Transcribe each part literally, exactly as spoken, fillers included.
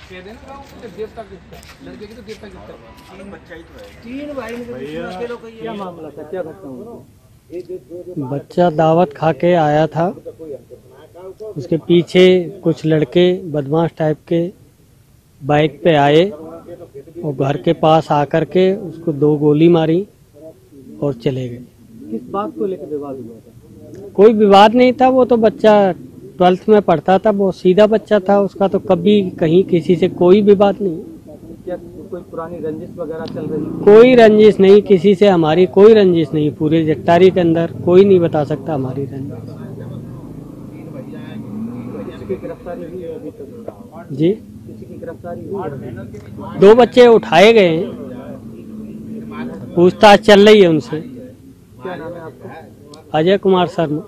कह देना गाँव में देवता कितना लड़के की तो देवता कितना तीन बच्चा ही तो है। तीन भाई में क्या मामला था, क्या घटना हुई? बच्चा दावत खा के आया था, उसके पीछे कुछ लड़के बदमाश टाइप के बाइक पे आए और घर के पास आकर के उसको दो गोली मारी और चले गए। किस बात को लेकर विवाद हुआ था? कोई विवाद नहीं था, वो तो बच्चा ट्वेल्थ में पढ़ता था, वो सीधा बच्चा था, उसका तो कभी कहीं किसी से कोई विवाद नहीं। क्या कोई पुरानी रंजिश वगैरह चल रही थी? कोई रंजिश नहीं, किसी से हमारी कोई रंजिश नहीं, पूरे जट्टारी के अंदर कोई नहीं बता सकता हमारी रंजिश। किसी की गिरफ्तारी हुई है अभी तक? जी, किसी की गिरफ्तारी हुई है? दो बच्चे उठाए गए हैं, पूछताछ चल रही है उनसे। क्या नाम है आपका? अजय कुमार शर्मा।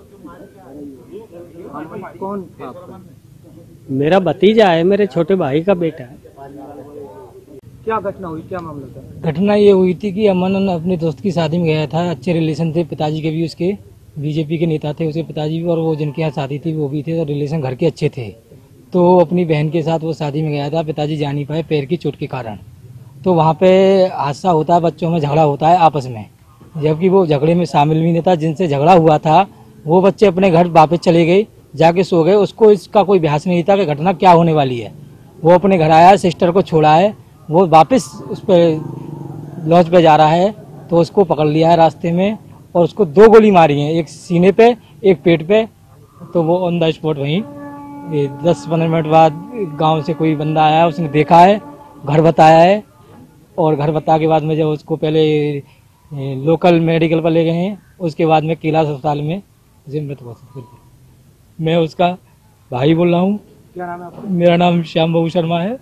कौन था आपका? मेरा भतीजा है, मेरे छोटे भाई का बेटा है। क्या घटना हुई, क्या मामला था? घटना ये हुई थी कि अमन अपने दोस्त की शादी में गया था, अच्छे रिलेशन थे, पिताजी के भी उसके बीजेपी के नेता थे, उसके पिताजी भी, और वो जिनके यहाँ शादी थी वो भी थे, और रिलेशन घर के अच्छे थे। तो अपनी बहन के साथ वो शादी में गया था, पिताजी जा नहीं पाए पैर की चोट के कारण। तो वहाँ पे हादसा होता है, बच्चों में झगड़ा होता है आपस में, जबकि वो झगड़े में शामिल भी नहीं था। जिनसे झगड़ा हुआ था वो बच्चे अपने घर वापस चले गए, जाके सो गए। उसको इसका कोई बहस नहीं था कि घटना क्या होने वाली है। वो अपने घर आया, सिस्टर को छोड़ा है, वो वापस उस पर लॉज पे जा रहा है तो उसको पकड़ लिया है रास्ते में, और उसको दो गोली मारी है, एक सीने पे एक पेट पे। तो वो ऑन द स्पॉट वहीं दस पंद्रह मिनट बाद गांव से कोई बंदा आया, उसने देखा है, घर बताया है, और घर बता के बाद में जब उसको पहले लोकल मेडिकल पर ले गए हैं, उसके बाद में कैलाश अस्पताल में उसे मृत घोषित कर दिया। मैं उसका भाई बोल रहा हूँ। क्या नाम है आपका? मेरा नाम श्याम बाबू शर्मा है।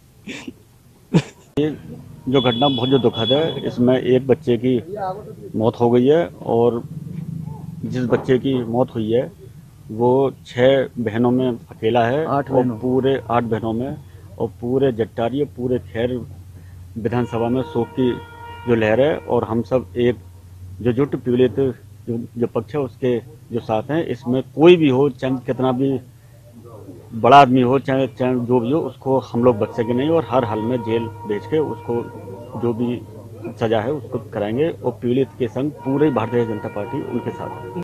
ये जो घटना बहुत जो दुखद है, इसमें एक बच्चे की मौत हो गई है, और जिस बच्चे की मौत हुई है वो छह बहनों में अकेला है, आठ और बहनों पूरे आठ बहनों में, और पूरे जट्टारी पूरे खैर विधानसभा में शोक की जो लहर है, और हम सब एक जो जुट पीड़ित जो, जो पक्ष है उसके जो साथ हैं। इसमें कोई भी हो, चाहे कितना भी बड़ा आदमी हो, चाहे चाहे जो भी हो, उसको हम लोग बच सके नहीं, और हर हाल में जेल भेज के उसको जो भी सजा है उसको कराएंगे, और पीड़ित के संग पूरे भारतीय जनता पार्टी उनके साथ है।